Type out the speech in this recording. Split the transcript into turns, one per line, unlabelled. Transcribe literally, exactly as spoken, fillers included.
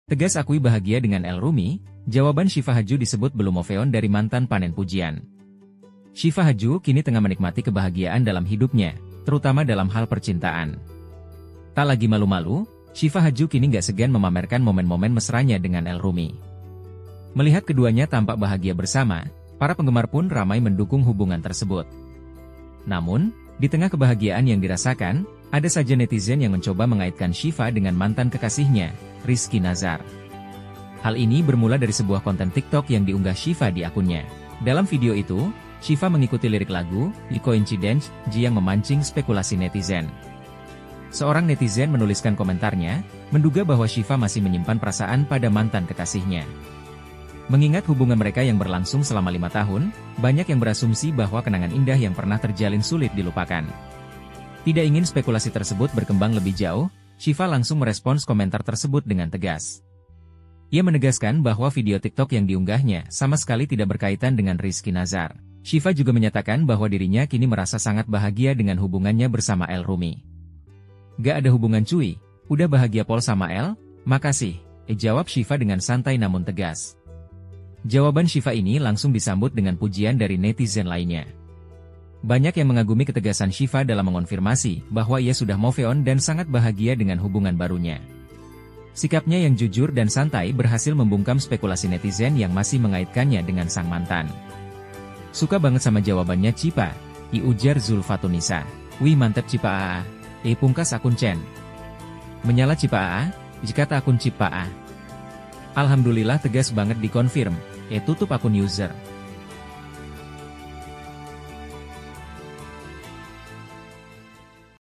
Tegas akui bahagia dengan El Rumi, jawaban Syifa Haju disebut belum move on dari mantan panen pujian. Syifa Haju kini tengah menikmati kebahagiaan dalam hidupnya, terutama dalam hal percintaan. Tak lagi malu-malu, Syifa Haju kini gak segan memamerkan momen-momen mesranya dengan El Rumi. Melihat keduanya tampak bahagia bersama, para penggemar pun ramai mendukung hubungan tersebut. Namun, di tengah kebahagiaan yang dirasakan, ada saja netizen yang mencoba mengaitkan Syifa dengan mantan kekasihnya, Rizky Nazar. Hal ini bermula dari sebuah konten TikTok yang diunggah Syifa di akunnya. Dalam video itu, Syifa mengikuti lirik lagu, "The Coincidence," yang memancing spekulasi netizen. Seorang netizen menuliskan komentarnya, menduga bahwa Syifa masih menyimpan perasaan pada mantan kekasihnya. Mengingat hubungan mereka yang berlangsung selama lima tahun, banyak yang berasumsi bahwa kenangan indah yang pernah terjalin sulit dilupakan. Tidak ingin spekulasi tersebut berkembang lebih jauh, Syifa langsung merespons komentar tersebut dengan tegas. Ia menegaskan bahwa video TikTok yang diunggahnya sama sekali tidak berkaitan dengan Rizky Nazar. Syifa juga menyatakan bahwa dirinya kini merasa sangat bahagia dengan hubungannya bersama El Rumi. "Gak ada hubungan cuy, udah bahagia pol sama El, makasih," eh jawab Syifa dengan santai namun tegas. Jawaban Syifa ini langsung disambut dengan pujian dari netizen lainnya. Banyak yang mengagumi ketegasan Syifa dalam mengonfirmasi bahwa ia sudah move on dan sangat bahagia dengan hubungan barunya. Sikapnya yang jujur dan santai berhasil membungkam spekulasi netizen yang masih mengaitkannya dengan sang mantan. "Suka banget sama jawabannya Cipa," i ujar Zulfatunisa. "Wih mantep Cipa A A, eh pungkas akun Chen. Menyala Cipa A A, jika tak akun Cipa A. Alhamdulillah tegas banget dikonfirm, eh tutup akun user."